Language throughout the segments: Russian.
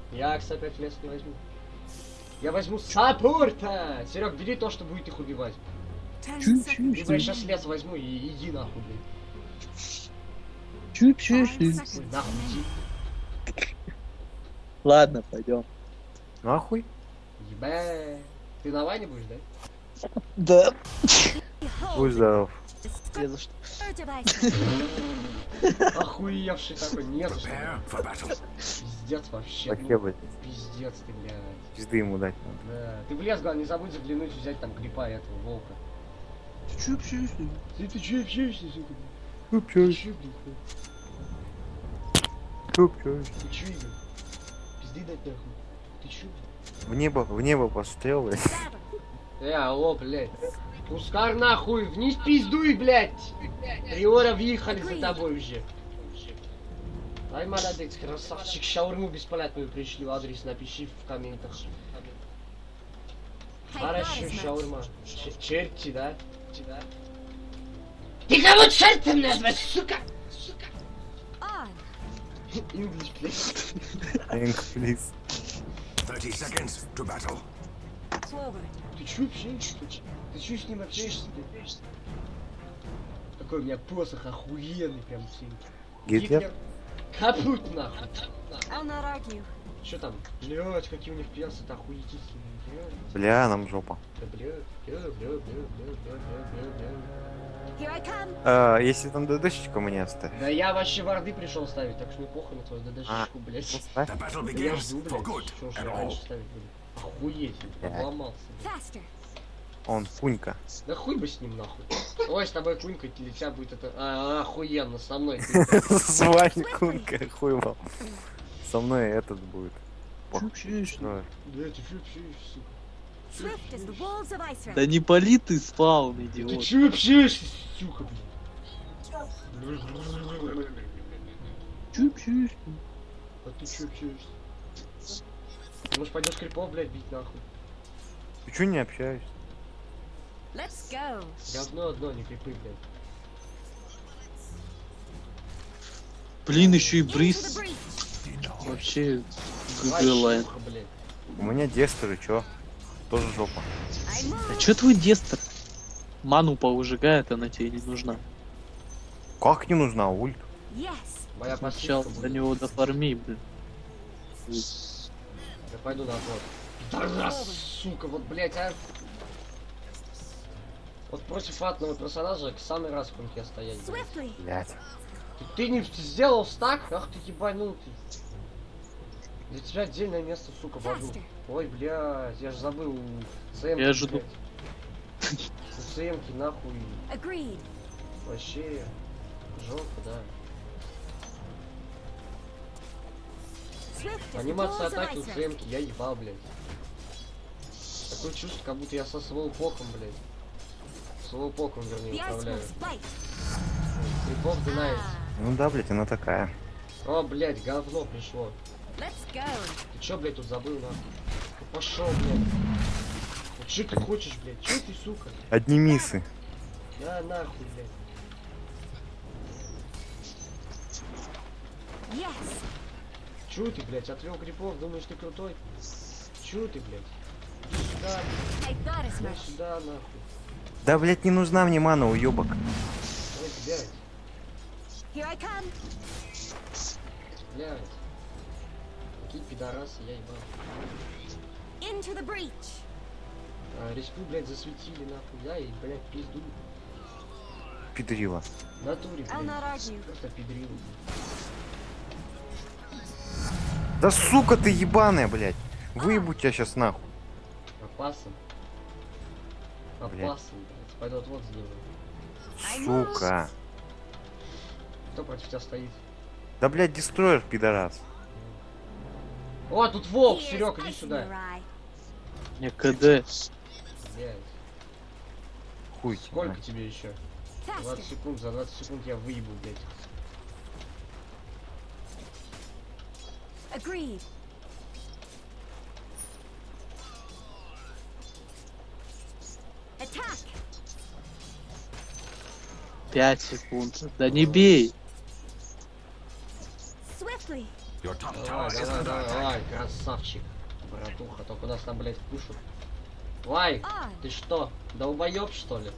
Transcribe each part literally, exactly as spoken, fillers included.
Я, кстати, опять лес не возьму. Я возьму саппорта! Серег, бери то, что будет их убивать. Либо я сейчас лес возьму и иди нахуй, блин. Чуть-чуть. Нахуй иди. Ладно, пойдем. Нахуй? Ебэ. Ты на ване будешь, да? Да. Будь здоров. Не за что. Охуевший такой, нет. Пиздец вообще. Вообще, Ну, блядь. пиздец ты, блядь. Пизды ему дать. Да. Ты в лес, главное, не забудь заглянуть, взять там грипа этого волка. Ты чё общаешься? Ты, ты чё общаешься, сука? Чё Ты общаешься? чё, блядь? Чё общаешься? Ты чё, Игорь? Пизды дать нахуй. Ты чё, блядь? В небо, в небо пострел, блядь. Э, алло, блядь. Пускар нахуй, вниз пиздуй, блядь. Приора въехали за тобой уже. Ай, молодец, красавчик, шаурму бесплатную пришли, адрес напиши в комментах. Хорошо, шаурма. Ч черти, да? да? Ты кого чертом назвать, сука? Сука. English, please. Thanks, please. thirty seconds to battle. Ты чё общаешься? Ты чё с ним общаешься? Такой у меня посох охуенный, прям сильный. Гитлер? Капут нахуй. I'll not argue. Чё там? Блять, какие у них пьесы-то охуительные. Бля, нам жопа. Да бля, бля, бля, бля, бля, бля, бля, бля. Here I come. А, если там ДДшечку мне оставь. Да я вообще варды пришел ставить, так что мне похуй на твою А, ДДшечку, ну блять. ставь. The battle Да я begins жду, for блять. good Что ж and я all. раньше ставить буду? Охуеть, обломался. Faster. Он, пунька. Да хуй бы с ним нахуй. Ой, с тобой кунькать, или тебя будет это... А, охуенно, со мной. С вами кунка, хуй вам. Со мной этот будет. Чё общаешься? Ну, Да ты чё общаешься, сука? Swift as the walls of Iceland. Да не пали ты, спаун, Ты идиот. чё общаешься, сука, блин? Чё общаешься? А ты чё общаешься? Может пойдешь крипов, блядь, бить нахуй? ты чё не общаешься? Let's go. Говно одно, не крипы, блядь. Блин, еще и Into the бриз. breach. Вообще, Давай, ГГ лайн. шлюха, блядь. У меня дестеры, чё? Тоже жопа. I move. А чё твой дестер? Ману повыжигает, она тебе не нужна. Как не нужна ульт? Yes. Моя Сначала пассивка до будет. него дофарми, блин. Я пойду на ход. Да раз, сука, вот, блядь, а. Вот против атного персонажа самый раз в кунке стоять. блядь. Swiftly. Блять. Ты, ты не сделал стак? Ах ты ебанутый. Для тебя отдельное место, сука, в аду. Faster. Ой, блядь, я же забыл у ЦМ. Я жду. У ЦМ-ки нахуй. Agreed. Вообще. Жопа, да. Swift as the Анимация walls of атаки у Iceland. ЦМ-ки, я ебал, блядь. Такое чувство, как будто я со слоупоком, блядь. Слоупоком, вернее, The ice will управляю. spike. Крипов знаешь. Ah. Ну да, блять, она такая. О, блядь, говно пришло. Let's go. Ты чё, блядь, тут забыл, нахуй? Ну пошел, блядь. Ну чё ты хочешь, блядь? Чё ты, сука? Одни миссы. На, нахуй, блядь. Yes. Чё ты, блядь, отвел крипов, думаешь, ты крутой? Чё ты, блядь? Иди сюда, I thought as блядь, much. сюда, нахуй. Да, блять, не нужна мне мана, уёбок. Ой, блядь, Here I come. блядь. Какие пидорасы, я ебал. Into the breach. А, респу, блядь, засветили, нахуй. Я и, блядь, пизду. Педрила. В натуре, I'll блядь. not argue. Просто пидрил. Да сука ты ебаная, блять. Выебу тебя сейчас нахуй. Опасен. Блядь. Опасен, блядь. Пойду отвод сделаю. Сука. Кто против тебя стоит? Да, блять, дестроер, пидорас. О, тут волк, Here's Серег, иди ice in сюда. your eye. Не КД. Блядь. Хуй тебе, Сколько на. тебе еще? Faster. двадцать секунд, за двадцать секунд я выебу, блядь. Agreed. Attack. Пять секунд. Да не бей. Swiftly. Your top Давай, tower is давай, under давай, attack. давай, красавчик, братуха, только нас там, блядь, пушат. Вай, ты что, долбоёб, что ли?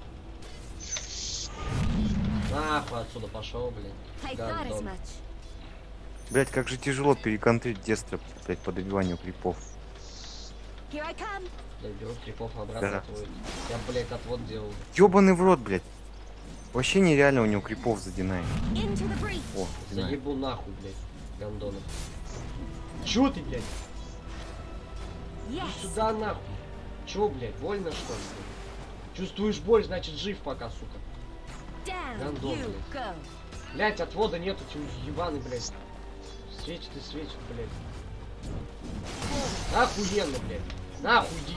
Нахуй отсюда пошел, блядь. I thought as Гандон. much. Блять, как же тяжело переконтрить Дестро, блять, по добиванию крипов. Here I come. Я беру крипов обратно Да. отводит. Я, блядь, отвод делал. Ёбаный в рот, блять. Вообще нереально у него крипов задинает. Into the breach. О, задинает. Заебу нахуй, блядь, гандонов. Чё ты, блядь? Yes. Сюда нахуй. Чё, блядь, больно что ли? Чувствуешь боль, значит жив пока, сука. Down Гандон, you блядь. go. Блядь, отвода нету, тем ебаный, блядь. Светит и светит, блядь. Охуенно, блядь. Нахуй идите.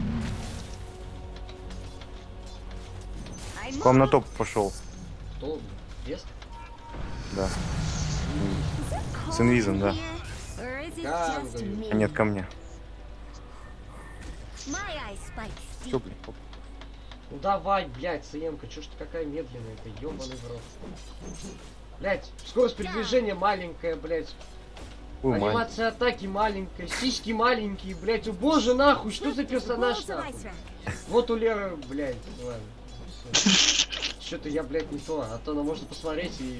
I'm К вам на топ пошел. Кто? Вест? Да. cold С инвизом, да. here, or is it Да, just говорю. me? А нет, ко мне. My eyes spike Все, deep. блядь. оп. Ну давай, блядь, Саемка, чё ж ты какая медленная, это ёбаный в рот. Блядь, скорость передвижения маленькая, блядь. Ой, мать. Анимация атаки маленькая, сиськи маленькие, блядь. О боже, нахуй, что за персонаж, Balls of нахуй? ice rack. Вот у Леры, блядь, ладно. Что-то я, блядь, не то, а то она может посмотреть и...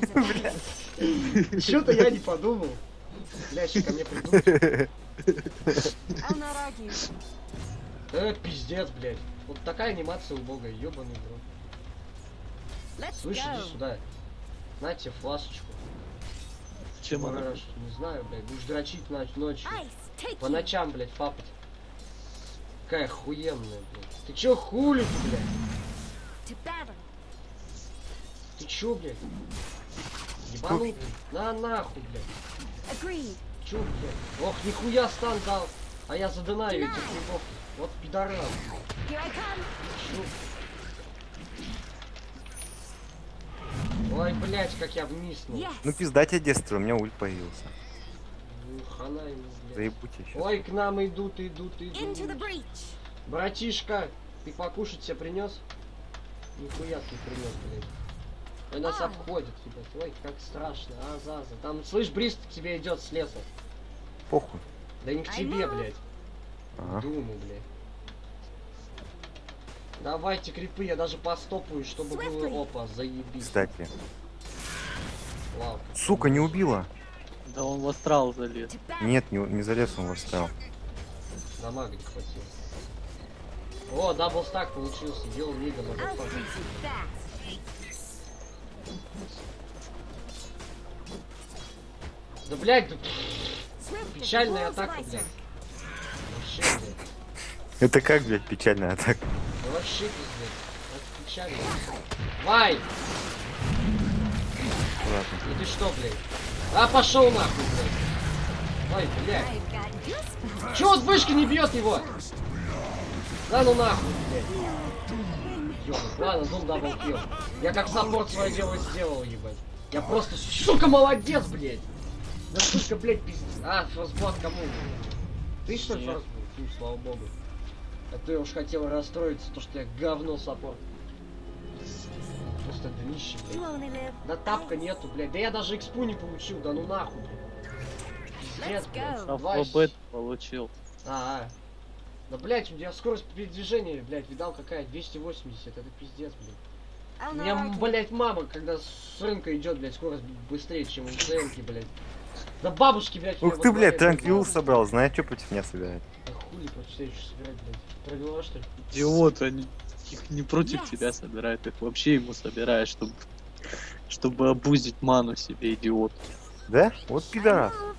Что-то я не подумал. Блядь, что ко мне придут. I'll not argue. Э, пиздец, блядь. Вот такая анимация убогая, ёбаный в рот. Let's Слышь, иди go. сюда. На тебе фласочку. Чем она? Хорош, не знаю, блядь, будешь дрочить ночь ночью. Ice, take По you. ночам, блядь, папать. Какая охуенная, блядь. Ты чё хули ты, блядь? To battle. Ты чё, блядь? Ебанутый. На нахуй, блядь. Agreed. Чё, блядь? Ох, нихуя стан дал. А я задонаю этих крипов. Вот пидорас. Here I come. Чё? Ой, блядь, как я вниз, ну. Yes. Ну пизда тебе, Дестро, у меня ульт появился. Ну, хана ему, блядь. Заебу тебя сейчас. Ой, к нам идут, идут, Into the идут. breach. Братишка, ты покушать себе принес? Нихуя ты принес, блядь. И нас А. обходит, ебать. Ой, как страшно, а, Заза. Там, слышь, Брист к тебе идет с леса. Похуй. Да не к I тебе, know. блядь. Ага. Думаю, блядь. Давайте крипы, я даже постопаю, чтобы было Swiftly. опа, заебись. Кстати. Вау. Сука, не убила. Да он в астрал залез. To battle. Нет, не, не залез он в астрал. Дамага не хватило. О, даблстак получился, делал мига, I'll мotherfucker. freeze you fast. Да, блядь, да, Swift as the печальная balls of атака, ice блядь. rack. Вообще, блядь. Это как, блядь, печальная атака. Да вообще пиздец. Это печально. Вай! Ладно. Ну ты что, блядь? А, пошел нахуй, блядь. Ой, блядь. I've got goosebumps. Чё вот вышка не бьет его? Да ну нахуй, блядь. Ёбаный. Ладно, зум даблкил. Я как саппорт свое дело сделал, ебать. Я просто, сука, молодец, блядь. Да сука, блядь, пиздец. А, форсбот кому? Ты что ли Нет. форсбот? Ну, слава богу. А то я уж хотел расстроиться, то что я говно саппорт. Просто днище, You блядь. only live. Да тапка once. нету, блядь. Да я даже экспу не получил, да ну нахуй, блядь. Пиздец, Let's блядь. go. Два Алфабет получил. А, а. Да, блядь, у меня скорость передвижения, блядь, видал какая? двести восемьдесят, это пиздец, блядь. I'll У not меня, argue. блядь, мама, когда с рынка идет, блядь, скорость быстрее, чем у ЦНки, блядь. Да бабушки, блядь, у меня Ух ты, во блядь, дворе, транквилл блядь. собрал. Знаешь, что против меня собирает? Да хули против тебя еще собирать, блядь? Провела, что ли? Идиот, они их не против Yes. тебя собирают, их вообще ему собирают, чтобы чтобы обузить ману себе, идиот. Да? Вот I пидорас. move.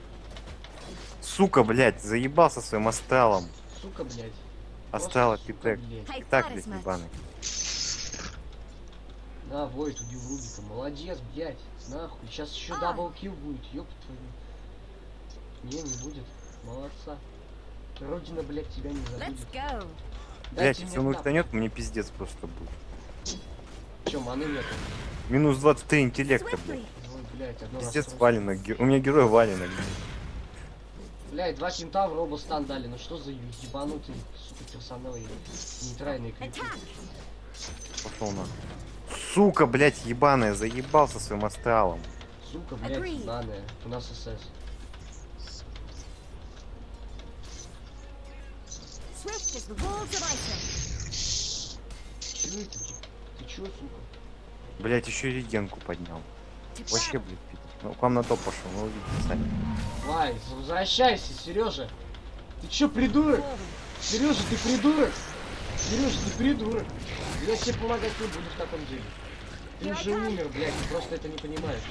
Сука, блядь, заебался своим астралом. Сука, блядь. Астрала, Просто сука, питек. блядь. I Питак, thought блядь, as much. ебаный. На, Войт, убил Рубика. Молодец, блядь. Нахуй. Сейчас еще А. даблкил будет, ёб твою. Не, не будет. Молодца. Родина, блядь, тебя не забудет. Let's go. Блядь, Дайте если мне он тап. ультанет, мне пиздец просто будет. Чё, маны нету? Минус двадцать три интеллекта, Swiftly. блядь. Ой, блядь, одно Пиздец расстройство. валено. ге- У меня герой валено. блядь. Блядь, два кентавра оба стан дали. Ну что за ебанутый, сука, персоналы нейтральные крипы. Attack. Пошел на. Сука, блядь, ебаная, заебался своим астралом. Сука, блядь, Agreed. ебаная. У нас СС. Swift as the wolves of Iceland. Чё это? Ты чё, сука? Блять, еще и регенку поднял. To Вообще, battle. блядь, пиздец. Ну, к вам на топ пошел, ну увидите сами. Вай, возвращайся, Сережа. Ты чё, придурок? Сережа, ты придурок? Сережа, ты придурок. Я тебе помогать не буду в таком деле. Ты уже умер, блядь, ты просто это не понимаешь.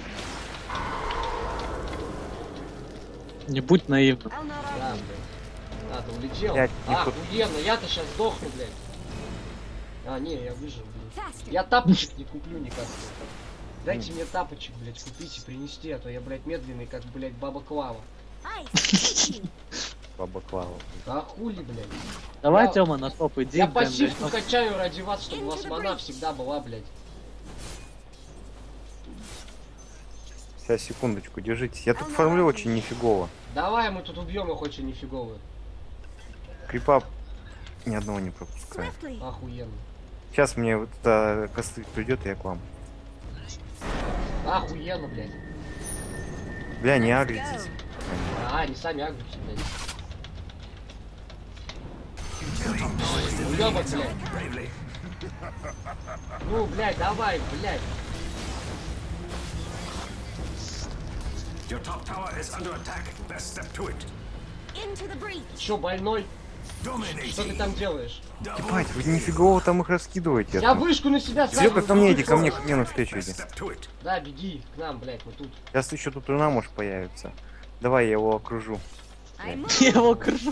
Не будь наивным. I'll not Да, argue. блядь. А, ты улетел? Блядь, А, никто- охуенно, я-то сейчас сдохну, блядь. А, не, я выжил, блядь. Faster. Я тапочек не куплю никак. Дайте мне тапочек, блядь, купить и принести, а то я, блядь, медленный, как, блядь, баба Клава. Ice. Thank you. Баба Клава. А хули, блядь. Давай, Я- Тёма, на топ иди. Я блин, пассивку блин. качаю ради вас, чтобы у вас мана всегда была, блядь. Сейчас, секундочку, держитесь. Я тут фармлю очень нифигово. Давай мы тут убьем их очень нифигово. Крипа ни одного не пропускаю. Swiftly. Охуенно. Сейчас мне вот это кострик придет, и я к вам. Охуенно, блядь. Бля, не Let's агритесь. go. А, они сами агрятся, блядь. Killing spree. Уёбок, блядь. Bravely. Ну, блядь, давай, блядь. Your top tower is under attack. Best step to it. Into the breach. Чё, больной? Что ты Dominating. там делаешь? Ебать, вы нифигово там их раскидываете. Я вышку на себя Все, сам. ко мне иди, ко мне, ко мне навстречу иди. Best step to it. Да, беги к нам, блядь, мы тут. Сейчас еще тут руна может появиться. Давай я его окружу. I move. Его кружка.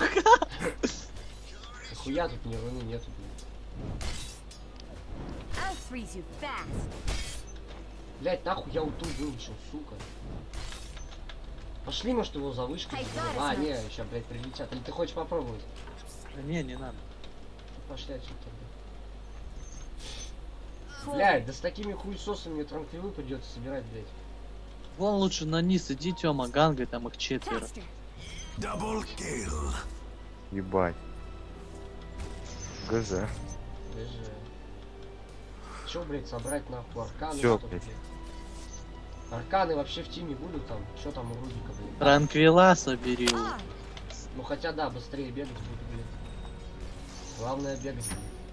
Хуя тут ни руны нету, блядь. I'll freeze you fast. Блядь, нахуй я уту выучил, сука. Пошли, может, его за вышкой. Hey, заберем. that is А, не, nice. сейчас, блядь, прилетят. Или ты хочешь попробовать? Да Не, не надо. Пошли отсюда тогда. Блядь, да с такими хуесосами мне транквилы придется собирать, блядь. Вон лучше на низ иди, Тёма, гангай, там их четверо. Faster. Double kill. Ебать. ГЗ. Даже... Чё, блядь, собрать нахуй арканы? Всё, что ли, блядь. Арканы вообще в тиме будут там? Что там у Рубика, блядь? Транквила собери. On. Ну хотя да, быстрее бегать буду, блядь. Главное бегать.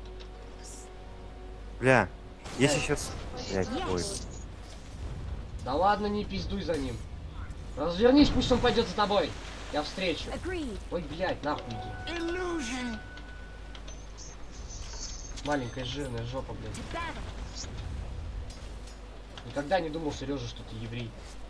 Бля, если сейчас... Блять, ой. Yes. Да ладно, не пиздуй за ним. Развернись, пусть он пойдет за тобой. Я встречу. Agreed. Ой, блядь, нахуй иди. Illusion. Маленькая жирная жопа, блядь. To battle. Никогда не думал, Сережа, что ты еврей.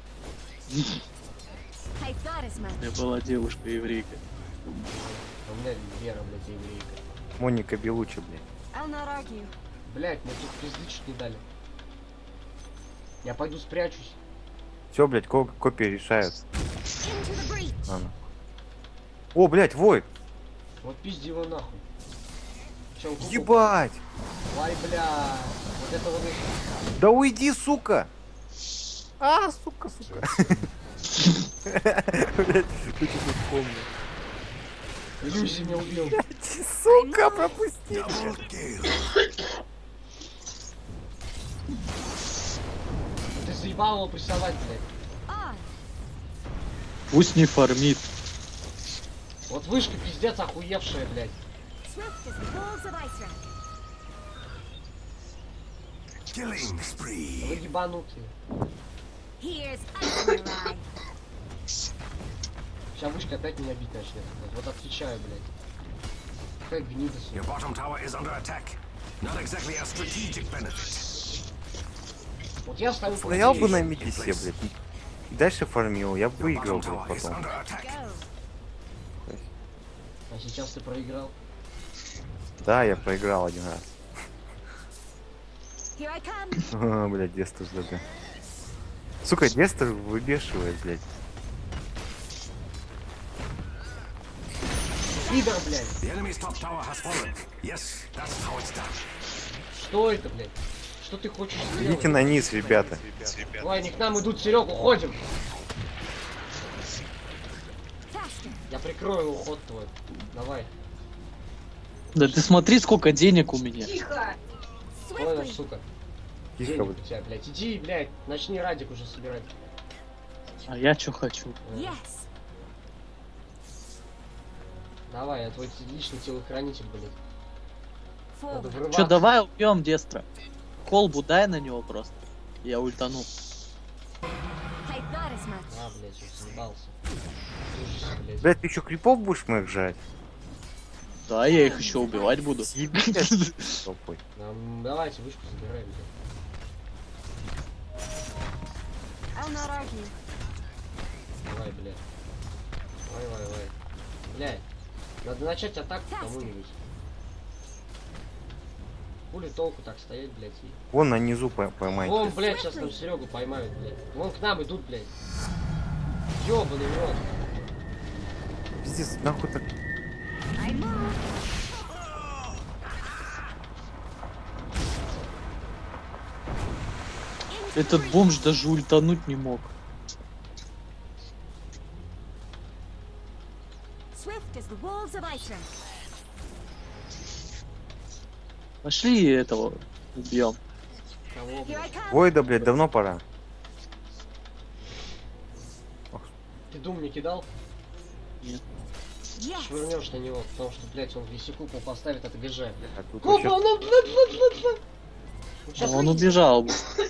I thought as much. У меня была девушка еврейка. А у меня Вера, блядь, еврейка. Моника Белучи, блядь. I'll not argue. Блядь, мне тут пизды чуть не дали. Я пойду спрячусь. Все, блядь, ко копии решают. Into the breach. А, ну. О, блядь, Войд! Вот пизди его нахуй. Че, он кукол? Ебать! Ай, бля. Вот это вот... и- Да уйди, сука! А, сука, сука. Блядь, ты что вспомнил? Иллюзий меня убил. Сука, пропусти! Double kill. Ты заебал его прессовать, блядь. On. Пусть не фармит. Вот вышка пиздец охуевшая, блядь. Swift as the wolves of Iceland. Killing Вы spree. ебанутые. Here's Iceland ride. Сейчас вышка опять меня бить начнет. блядь. Вот отвечаю, блядь. Какая гнида, Your сука. bottom tower is under attack. Not exactly a strategic benefit. Вот я стою Стоял бы против- на миде себе, блядь. И дальше фармил, я бы Your выиграл, bottom блядь, tower is потом. under attack. Go. А сейчас ты проиграл. Да, я проиграл один раз. Here I come. А, блядь, Дестер ЖД. Сука, Дестер выбешивает, блядь. Пидор, блядь. The enemy's top tower has fallen. Yes, that's how it's done. Что это, блядь? Что ты хочешь Идите сделать? на низ, ребята. Ой, они к нам идут, Серег, уходим. Faster. Я прикрою уход твой. Давай. Да ты смотри, сколько денег у меня. Понял, Swiftly. сука. Тихо, Денег блядь. у тебя, блядь. Иди, блядь, начни радик уже собирать. А я чё хочу? Yes. Давай, я твой личный телохранитель, блядь. Надо Forward. врываться. Чё, давай убьем Дестра. Колбу дай на него просто. Я ультану. Take that as much. А, блядь, я съебался. Ужас, блядь. Блядь, ты еще крипов будешь моих жать? Да, я их еще убивать буду. Съебись, толпой. Нам- давайте вышку забираем, блядь. I'll not argue. Давай, блядь. Давай, давай, давай. Блядь. Надо начать атаку кому-нибудь. Хули толку так стоять, блядь, и... Вон на низу по- поймайте. Вон, блядь, сейчас там Серегу поймают, блядь. Вон к нам идут, блядь. Ёбаный в рот. Пиздец, нахуй так. I move. Этот бомж даже ультануть не мог. Swift as the walls of Iceland. Пошли этого убьем. Кого, Here I блядь? come. Войда, блядь, давно пора. Ты дум не кидал? Yes. Швырнешь на него, потому что, блядь, он висекупу поставит от ГЖ. А тут Купа, вообще- ну, блядь, блядь, блядь, блядь. Ну, А щас он выйдет. убежал.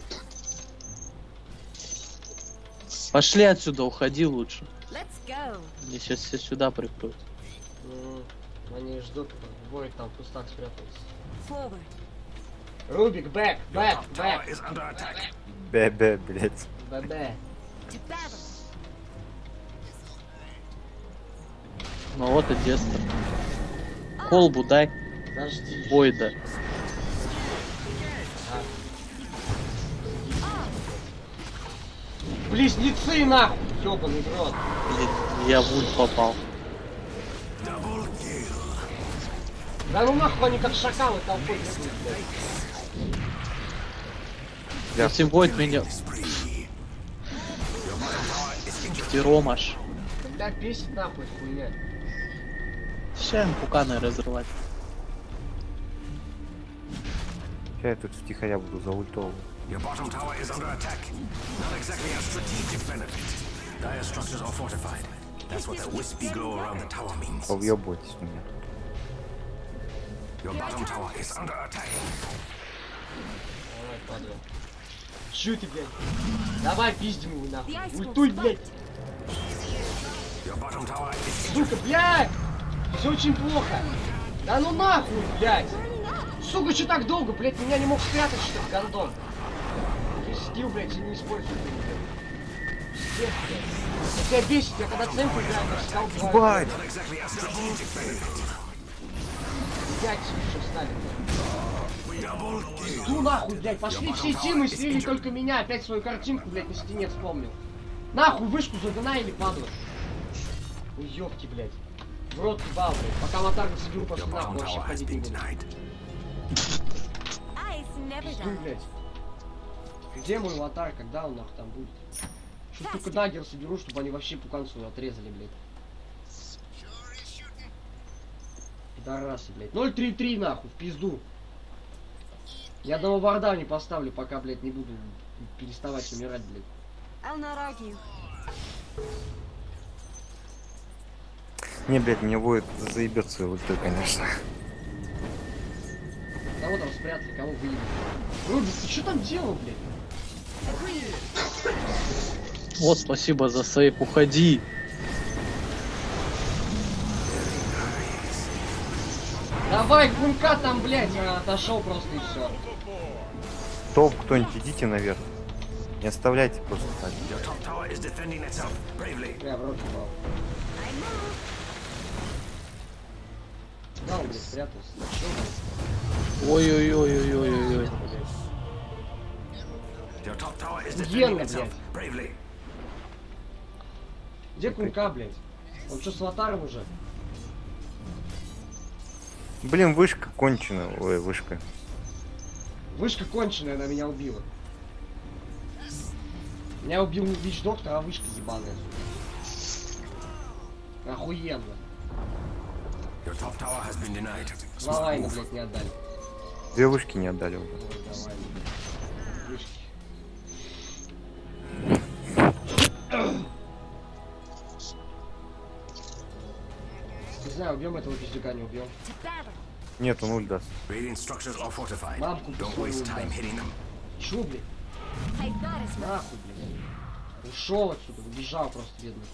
Пошли отсюда, уходи лучше. Let's go. Мне сейчас все сюда прикроют. М, Они ждут, Борик там в кустах спрятался. Forward. Рубик, бэк, Your бэк, top tower бэк. is under attack. Бе-бе, блядь. Бэ-бэ. To battle. Ну вот и Дестер. Колбу дай. Подожди. Войда. Близнецы, нахуй! Ёбаный в рот. Блин, я в ульт попал. Double kill. Да ну нахуй они как шакалы толпой бегут, блядь. Я- Если Войд меня Spree. Your bottom tower is injured. пятером аж. Бля, бесит нахуй эта хуйня. Сейчас им пуканы разрывать. Сейчас я тут втихаря буду заультовывать. Your bottom tower is under attack. Not exactly a strategic benefit. Dire structures are fortified. That's what the wispy glow around the tower means. Повъебывайтесь у меня. Your bottom tower is under attack. Давай, падла. Чё ты, блядь? Давай пиздим его The нахуй. ice will Ультуй, блядь. split. Your bottom tower is injured. Сука, блядь! Все очень плохо. Да ну нахуй, блядь. Сука, что так долго, блядь? Меня не мог спрятать, что ли, гондон? Ты скилл, блядь, и не используй. Пиздец, блядь. Это тебя бесит, я когда цемку играю, я сказал, Бать! Not exactly a strategic benefit. блядь, что встали, блядь. Double kill. Ну нахуй, блядь, пошли все тимы, слили только меня, опять свою картинку, блядь, на стене вспомнил. Нахуй вышку загнали, падла. Ой, ёпки, блядь. В рот ебал, блядь. Пока Матарга соберу, Your после bottom нахуй вообще tower has ходить не been буду. denied. Ice never Пиздуй, dies. блядь. Где мой аватар, когда он нахуй там будет? Что только дагер соберу, чтобы они вообще пукан свою отрезали, блядь. Пидорасы, блядь. ноль три три нахуй, в пизду. Я одного варда не поставлю, пока, блядь, не буду переставать умирать, блядь. I'll not argue. Не, блядь, мне Войд заебет свой ультой, конечно. Кого там спрятали, кого выебали? Рубик, ты что там делал, блядь? Вот, спасибо за сейф, уходи. Давай, кунка там, блядь, я отошел просто и все. Топ, кто-нибудь идите наверх. Не оставляйте просто так. Your top tower is defending itself bravely. Я в рот ебал. I move. Да, он, блядь, спрятался. Чё, Ой-ой-ой-ой-ой-ой. блядь? Your top tower is Охуенно, defending itself блядь. bravely. Где кунка, блядь? Он что, с аватаром уже? Блин, вышка кончена. Ой, вышка. Вышка конченая, она меня убила. Меня убил не Вич Доктор, а вышка ебаная. Охуенно. Your top tower has been denied. Два Smart лайна, move. блядь, не отдали. Две вышки не отдали уже. Ой, давай. Вышки. знаю, убьем этого пиздюка, не убьем. To battle. Нет, он ульт даст. Radiant structures are fortified. Мамку Don't свою waste ульт time даст. hitting them. Чё, блядь? I got us. Нахуй, блядь. Ушел отсюда, убежал просто, бедный.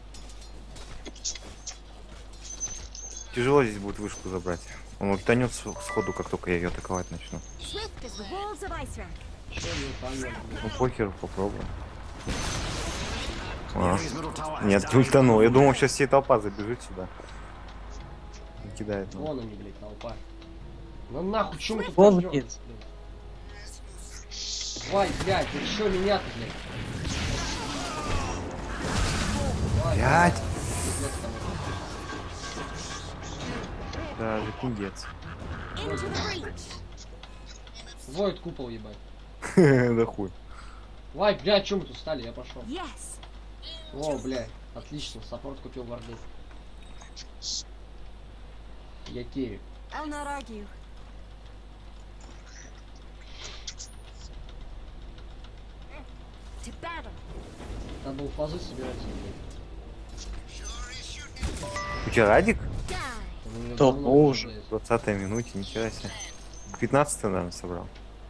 Тяжело здесь будет вышку забрать. Он ультанет с- сходу, как только я ее атаковать начну. Swift as the walls of Iceland. Чё, не ультанет, Ну блядь? похер, попробуем. The А, enemy's middle tower has нет, died. не ультанул. Я думал, сейчас вся толпа забежит сюда. И кидает. Ну. Вон они, блядь, толпа. Ну нахуй, чё мы тут Вон ждём, вниз. блядь? Вай, блядь, ты чё меня-то, блядь? Вай, Блядь. пиздец там. Даже пиндец. Into the breach. Воет купол, ебать. Да хуй. Вай, блядь, чё мы тут стали? Я пошел. Yes. О, блядь, отлично, саппорт купил варды. Я керю. I'll not argue. To battle. Надо было фазы собирать, блядь. У тебя радик? Die. Он у меня Да давно уже. блядь. В двадцатой минуте, нихера себе. К пятнадцатой, наверное, собрал.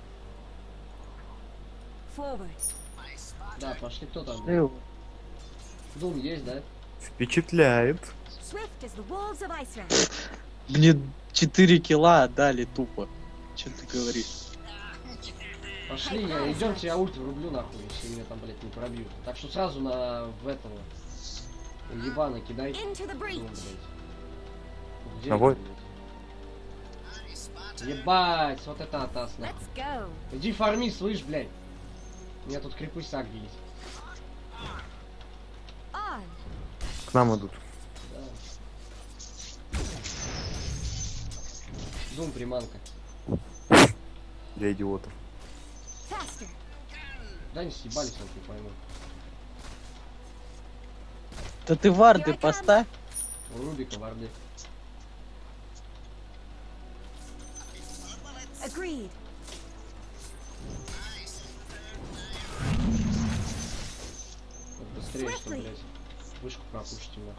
Forward. Да, пошли, кто там? блядь? Э, Дум есть, да? Впечатляет. Swift as the walls of Iceland. Мне четыре килла отдали тупо. Че ты говоришь? Пошли, я, идемте, я ульт врублю нахуй, если меня там, блядь, не пробьют. Так что сразу на в этого ебана кидай. Into the Дум, breach. блядь. Где На они, вой- блядь? Ебать, вот это атас, нахуй. Let's go. Иди фарми, слышь, блядь. У меня тут крипы сагги есть. On. К нам идут. Да. Дум, приманка. Для идиотов. Faster. Да не съебались, он не пойму. Да ты варды поставь. У Рубика варды. Agreed. Вот быстрее, что, блядь. Вышку пропушите, нахуй.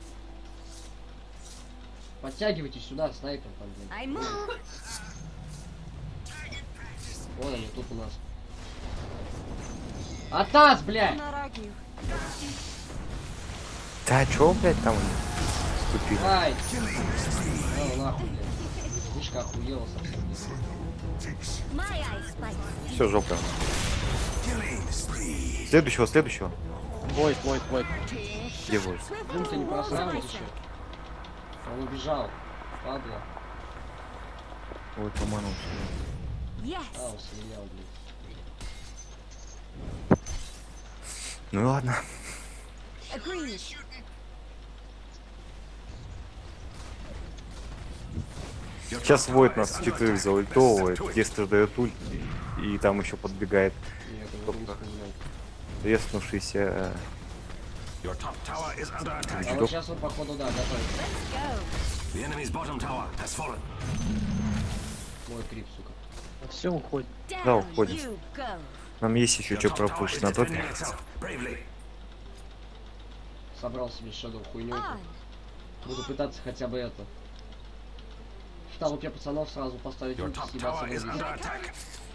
Подтягивайте сюда, снайпер там, блядь. I move. Вон они, тут у нас. Атас, I'll блядь! not argue. Да чё, блядь, там они ступили? Ай! Ну нахуй, блядь. Вышка охуела совсем. My eyes spike. Все, жопа. Killing spree. Следующего, следующего. Войд, войд, войд. Где вы? Swift Дум, as ты the не walls of просрал еще? Iceland. Он убежал. Падла. Ой, поманул. Yes. А, он слинял, блядь. Ну и ладно. Agreed. Your Сейчас top Войд tower нас is under четырех attack. заультовывает, Best step to it. Дестер дает ульт, и там еще подбегает Нет, его не Только. вспоминай. резнувшийся. э, Your top tower is under attack. А вот сейчас он, походу, да, готовится. Let's go. The enemy's bottom tower has fallen. Мой крип, сука. Все уходит. Down Да, уходим. you go. Нам есть еще Your что top tower пропушить is на defending топе. itself bravely. Собрал себе шедоу хуйню. On. Буду пытаться хотя бы это. В толпе пацанов сразу поставить Your ульт, top съебаться tower is вниз. under attack.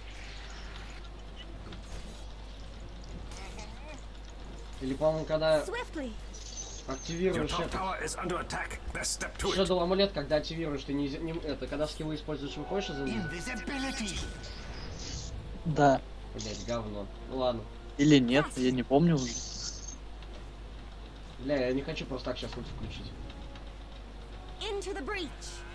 Или, по-моему, когда Swiftly. Your активируешь top это. tower is under attack. Best step to it. Шедоу амулет, когда активируешь, ты не, не- это, когда скиллы используешь, выходишь из Invisibility. Да. Блять, говно. Ну ладно. Или нет, я не помню уже. Бля, я не хочу просто так сейчас ульт включить. Into the breach.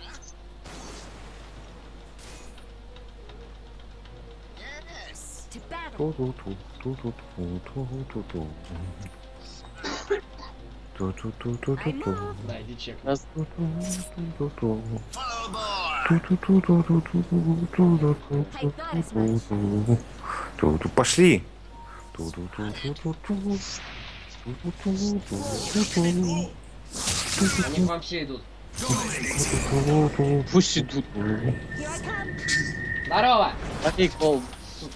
To battle. Ту-ту-ту, ту-ту-ту-ту-ту. I Ту-ту-ту-ту-ту-ту. move. Да, иди чек. Раз. Ту-ту-ту-ту-ту. I thought as much. Ту-ту-ту-ту-ту-ту. Ту-ту. Пошли. Ту-ту-ту-ту-ту-ту. Ту-ту-ту-ту-ту-ту. Они к вам все идут. Пусть идут. Here I come. Здорово! Они кол. Сука.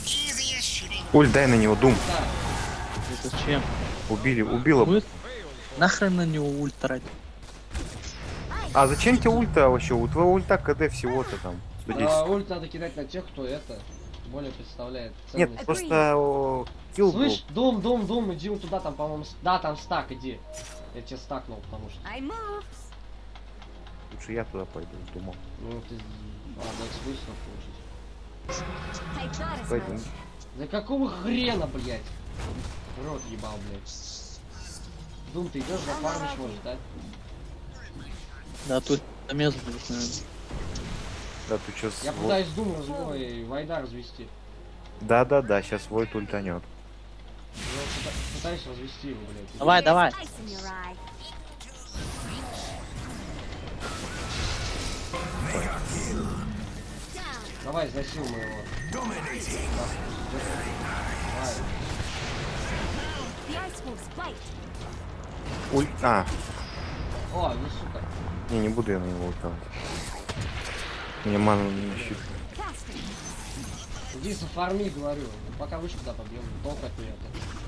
Уль, дай на него дум. Да. Зачем? Убили, убила. Мы Нахрен на него ульт тратить? А зачем тебе ульта вообще? У твоего ульта КД всего-то там сто десять. А, ульт надо кидать на тех, кто это более представляет Нет, ценность. просто о, килл был. Слышь, Дум, Дум, Дум, иди вот туда, там, по-моему, с- да, там стак, иди. Я тебя стакнул, потому что... I move. Лучше я туда пойду, думал. Ну, ты... Ладно, смысл получить. Take that as Пойдем. much. Да какого хрена, блядь? Рот ебал, блядь. Дум, ты идешь, зафармишь, может, да? Да, тут замес будет, наверное. Да, ты сейчас... Я пытаюсь Дум развой, Вайда развести. Да-да-да, сейчас Войт ультанет. Я пыта- пытаюсь развести его, блядь. Давай, There's давай. ice in your eye. Down. Давай, засил моего. Давай. The ice wolves bite. Уль... А, О, ну сука. не, не буду я на него ультовать. Мне ману не щит. Faster. Иди зафарми, говорю. Пока вышку туда побьем. Толк от нее.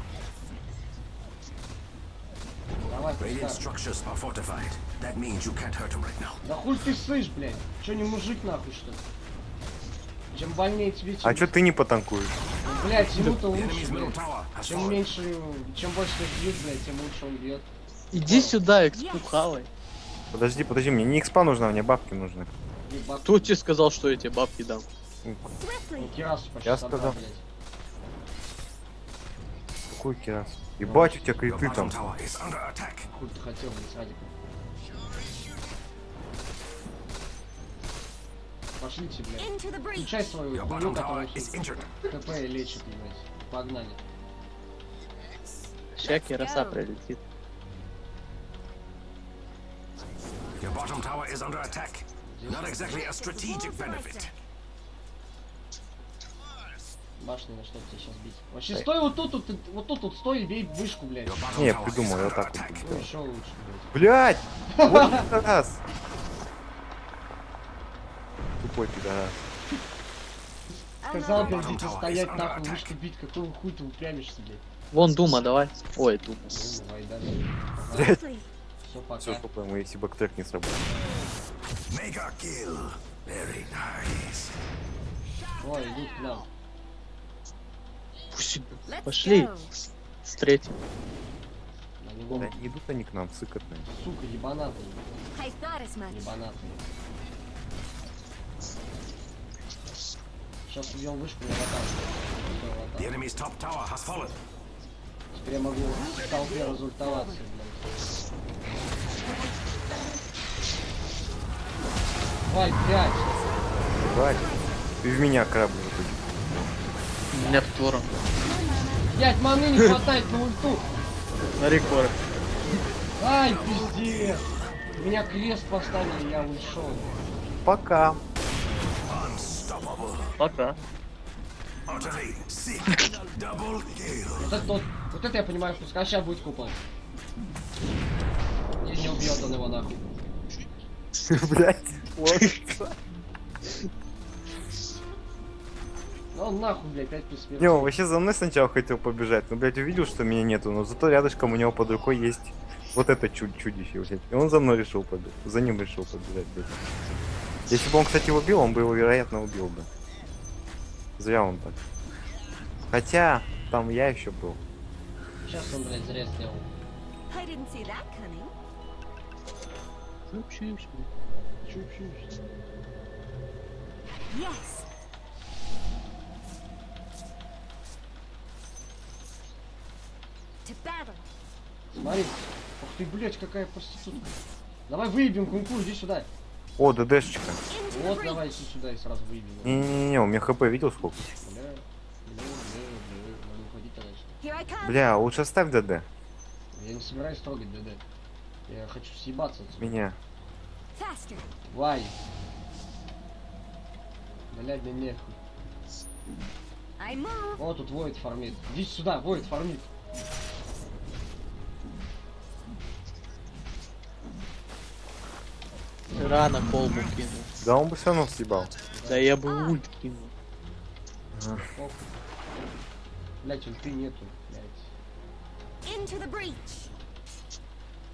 Давай, Radiant пускай. structures are fortified. That means you can't hurt him right now. Да хуй ты слышь, блядь. Че не мужик нахуй, что ли? Чем больнее тебе, тем... А чё ты не потанкуешь? Блядь, ему-то The лучше, enemy's middle блядь. tower has Чем fallen. меньше, чем больше ты бьют, блядь, тем лучше он бьет. Иди сюда, экспу хавай. Подожди, подожди, мне не экспа нужна, мне бабки нужны. Ебать. Кто тебе сказал, что я тебе бабки дам? Ну, Swiftly. Кирасу почти Я собрал, сказал. блядь. Какой кирас? Ебать, у тебя Your криты bottom там. tower is under attack. Хуй ты хотел, блядь, с радиком. Пошлите, блядь. Into the breach. Включай свою Your хуйню, bottom которая tower is тут injured. ХП лечит, блядь. Погнали. Ща кираса прилетит. Your bottom tower is under attack. Not exactly a strategic benefit. Башни на что тебе сейчас бить. Вообще стой вот тут, вот, вот тут, вот стой и бей вышку, блядь. Your bottom Не, tower is придумал, я under вот так attack. вот Ну сделал. еще лучше, блядь. Блять! Вот пидорас! Тупой пидорас. Сказал, Alone. блядь, идите стоять нахуй, вышку бить, какого хуй ты упрямишься, блядь. Вон Дума, давай. Ой, Дума. Ну, давай, да. Блять, Swiftly. Все, пока. все, что по-моему, если бы трек не сработал. Mega kill. Very nice. Ой, идут к нам. Пусть идут. Let's Пошли. go. С третьим. На него, Да, не идут они к нам, сыкотные. сука, ебанатые. I thought as much. Ебанатые. Сейчас убьем вышку, я латал. The enemy's top tower has fallen. Теперь я могу в толпе разультоваться, блядь. Давай, пять. Ебать. Ты в меня корабль выпадет. У меня втором. Пять маны не хватает на ульту. На рекорд. Ай, пиздец. Меня крест поставили, я ушел. Пока. Unstoppable. Пока. Utterly sick. Double kill. Вот это, вот, вот это я понимаю, что сейчас будет купол. И не убьет он его нахуй. Блять. Ну он нахуй, блядь, пять плюс Не, он вообще за мной сначала хотел побежать, но, блядь, увидел, что меня нету, но зато рядышком у него под рукой есть вот это чуд чудище, блядь. И он за мной решил побежать, за ним решил побежать, блядь. Если бы он, кстати, его убил, он бы его, вероятно, убил бы. Зря он так. Хотя, там я еще был. Сейчас он, блядь, зря сделал. I didn't see that coming. Чуть-чуть. Yes. To battle. Смотри. Ух ты, блядь, какая проститутка. Давай выебем кунку, иди сюда. О, ДДшечка. Into the Вот, breach. давай иди сюда и сразу выебем. Не-не-не, у меня хп видел сколько? Бля, бля, бля, бля. Надо уходить тогда. Here I come. Бля, лучше оставь ДД. Я не собираюсь трогать ДД. Я хочу съебаться отсюда. Меня. Faster. Вай. Блядь, да нехуй. I move. О, тут воет фармит. Иди сюда, воет фармит. Рано колбу кинул. Да он бы все равно съебал. Да я бы ульт кинул. Ох. Блядь, ульты нету, блядь. Into the breach.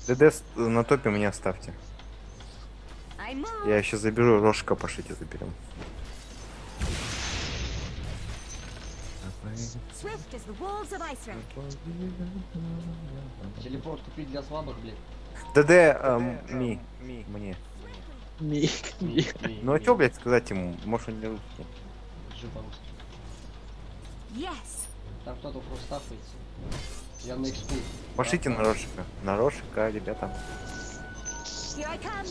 ДД с- на топе мне оставьте. I move. Я еще заберу, Рошика пошлите заберем. Swift as the walls of Iceland. Телепорт купить для слабых, блядь. ДД, эм, ми, мне. Ми, ми. Ну а чё, блядь, сказать ему? Может он не русский. Держи по-русски. Yes. Там кто-то просто стафается. Я на экспу. Пошлите на Рошика. На Рошика, ребята. Here I come.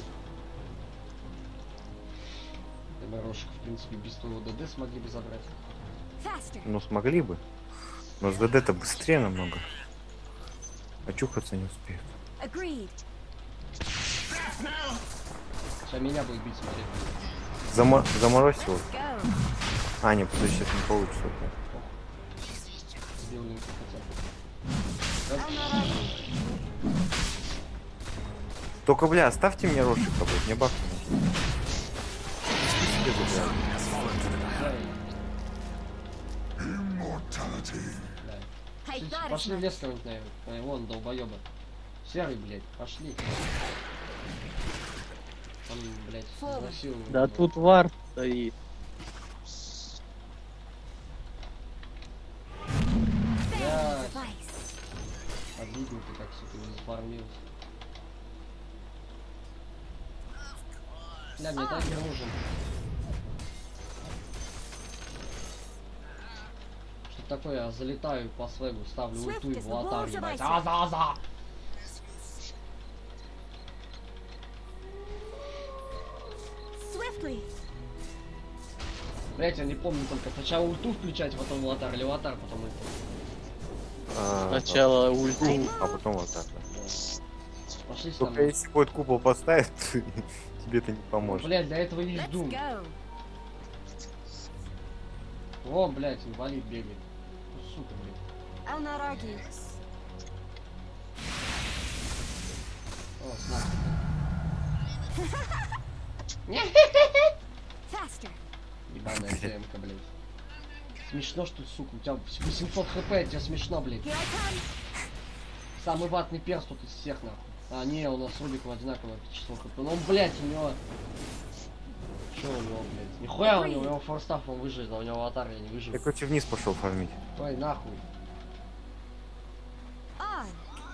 Рошик, в принципе, без твоего ДД смогли бы забрать. Faster. Ну смогли бы. Но с ДД-то быстрее намного. Очухаться не успеют. Agreed. Сейчас меня будет бить, смотри. Замо... Заморозь его. Go. А, не, подожди, сейчас не получится. Сделали хотя бы. I'm not arguing. Только, бля, оставьте мне Рошика, блядь, мне бабки нужны. Себе забирай. I Пошли- thought as Пошли в much. лес кого-нибудь, наверное. Ой, вон, долбоеба. Серый, блядь, пошли. Он, блядь, изнасиловал. Да тут вар стоит. Fair advice. Обидно ты как, сука, не зафармился. Бля, мне тайгер нужен. Что такое, я залетаю по свегу, ставлю Swift ульту и is в the лотар, walls of ебать. Iceland. А-за-за! Swiftly. Блять, я не помню только сначала ульту включать, потом лотар, или лотар, потом ульту. А, Сначала ульту. а потом вот так. Да. Пошли с Только нами. если будет купол поставить, тебе это не поможет. Блять, для этого есть Let's дум. go. О, блять, инвалид бегает. Ну, сука, блядь. I'll not argue. О, снайпер. Faster. Ебаная ТМ-ка, блядь. Смешно, что, сука, у тебя восемьсот хп, тебе смешно, блядь. Here I come. Самый ватный перс тут из всех, нахуй. А, не, у нас с Рубиком одинаковое число хп. Ну, блядь, у него... Чё у него, блядь? Нихуя у него, у него форстаф он выживет, а у него аватар я не выживу. Я, короче, вниз пошел фармить. Ой, нахуй. On.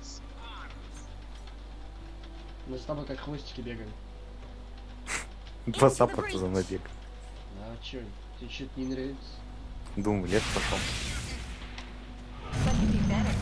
Мы с тобой как хвостики бегаем. Два саппорта за мной бег. А чё, тебе что-то не нравится? Дум в лес пошел. That could be better.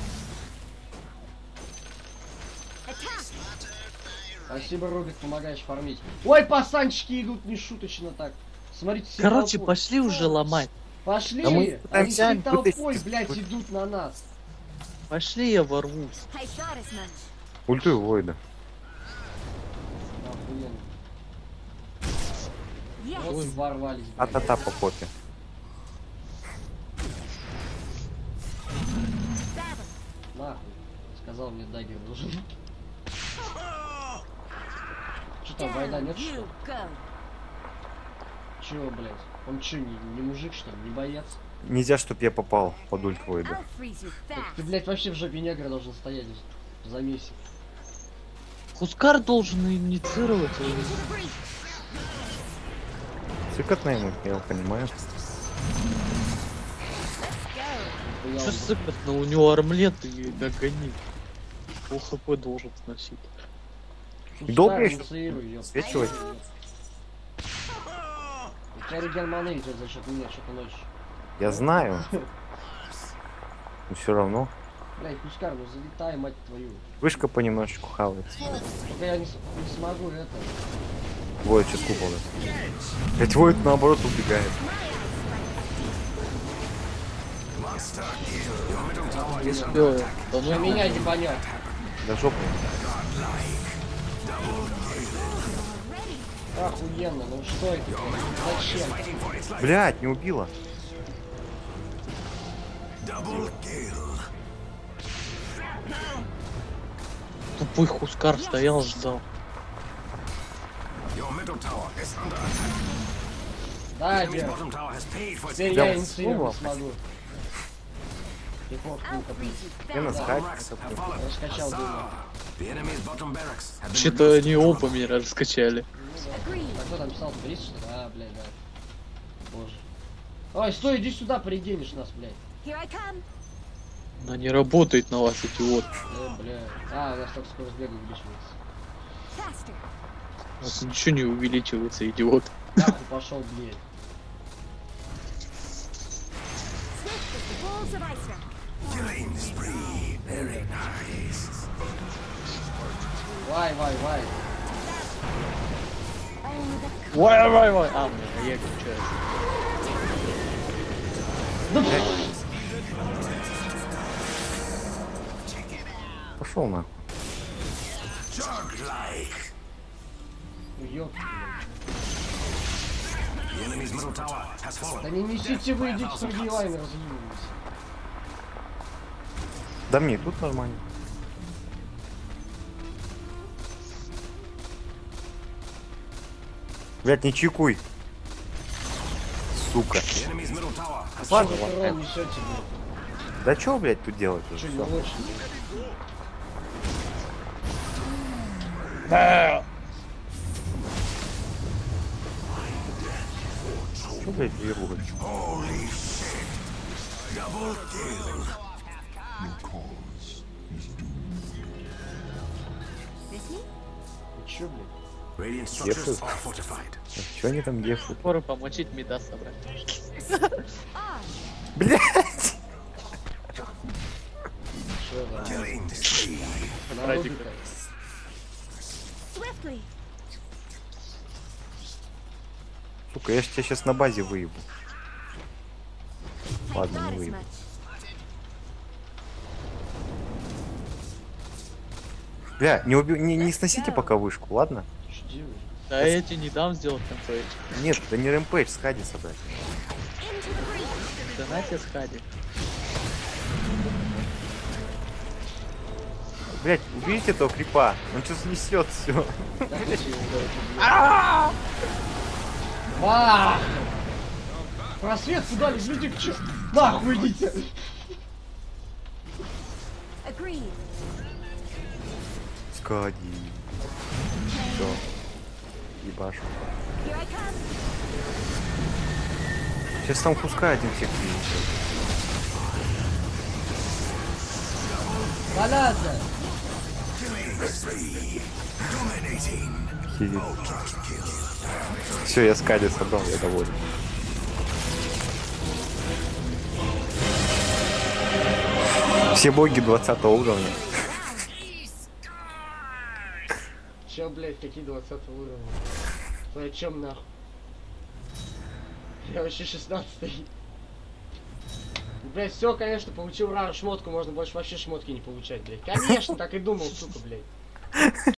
Attack. Спасибо, Рубик, помогаешь фармить. Ой, пацанчики идут нешуточно так. Смотрите, все Короче, толпой. пошли уже ломать. Пошли! Да мы Они пытаемся всей толпой, вытащить. блядь, идут на нас. Пошли, я ворвусь. I thought as much. Ультуй Войда. Охуенно. Yes. Вот ворвались, блядь. А-та-та по попе. Battle. Нахуй. Сказал мне дагер нужен. Что там, война Down нет, что you ли? go. Чего, блядь? Он чё, не, не мужик, что ли? Не боец? Нельзя, чтоб я попал под ульт Войда. I'll freeze you Так ты, fast. блядь, вообще в жопе негра должен стоять за месяц. Хускар должен инициировать. Into the breach. Сыкотно ему, я его понимаю. Let's go. Я Что он- сыкотно, у него армлет и догонит. Пол хп должен сносить. Пускай Долго еще инициируй, ёп. свечивать? У тебя реген маны идет за счет меня, что-то ночью. Я знаю. Но все равно. Блядь, Хускар, ну залетай, мать твою. Вышка понемножечку хавается. Только я не, с- не смогу это. Войд сейчас купол. Ведь Войд наоборот убегает. Все, Что меня не понять. Да жопу. Охуенно, ну что это? блядь? Зачем? Блять, не убила. тупой Хускар стоял, ждал. Your middle tower is under attack. Да, Enemy's Гер. bottom tower has paid for its Теперь Я я вот инициировать снова. смогу. Приходку I'll укоплю. freeze you Я на fast. скайпе Barracks have такой. fallen. Раскачал думаю. The enemy's bottom barracks have been Что-то reduced они to оба rubble. мира раскачали. Agreed. А кто там писал, Борис, что ли? А, блядь, да. Боже. Ой, стой, иди сюда, порегенишь нас, блядь. Here I come. Она не работает на вас, идиот. Э, блядь. А, у нас так скорость бега увеличивается. Faster. У вас ничего не увеличивается, идиот. Нахуй пошел, блядь. Swift as the walls of Iceland. Killing spree. Very nice. Вай, вай, вай. Oh, the Вай, вай, вай. А, блин, я включаюсь. Пошел нахуй. Jug-like. Ну, ёпта, блядь. The enemy's middle tower has fallen. Да не несите вы, идите с другие лайны, разъебывайтесь. Да мне и тут нормально. Блять, не чекуй. Сука. The enemy's middle tower has Ладно, fallen. вы урон несете, блядь. Да чё, блять, тут делать Что, уже? не Всё. очень? Чё, блять, веруга? Holy shit. Double kill. This me? Ты чё, блядь? Radiant Yes, structures sir. are fortified. Чё они там дефают? Скоро помочить меда собрать. Ah, Блять! Чё, да? Killing spree. Народу-то. swiftly. Сука, я ж тебя сейчас на базе выебу. I Ладно, thought не as выебу. much. Бля, не, уби... не, не сносите пока вышку, ладно? Жди вы. Да я тебе не дам сделать темплейт. Нет, да не рэмпейдж, скади собрать. Into the breach. Донатьте сходи. Блять, уберите этого крипа, он что снесет все. Да хоть его, блядь, убью. А! Просвет сюда, люди, чё? Нахуй идите! Agreed. Скади. Все. Ебашу. Here I come. Сейчас там куска один всех принесет. Баляза! Все, я скади собрал, я доволен. Все боги двадцатого уровня. Чё, блядь, какие двадцатого уровня? Вы о чем нахуй? Я вообще шестнадцатый. Блядь, все, конечно, получил рар шмотку, можно больше вообще шмотки не получать, блядь. Конечно, так и думал, сука, блядь.